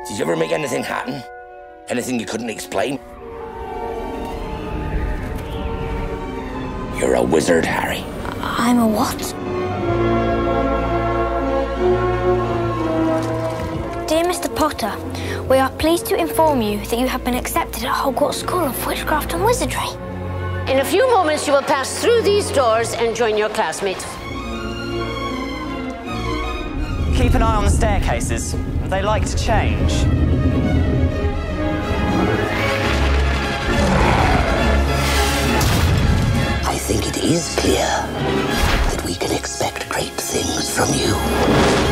Did you ever make anything happen? Anything you couldn't explain? You're a wizard, Harry. I'm a what? Dear Mr. Potter, we are pleased to inform you that you have been accepted at Hogwarts School of Witchcraft and Wizardry. In a few moments, you will pass through these doors and join your classmates. Keep an eye on the staircases. They like to change. I think it is clear that we can expect great things from you.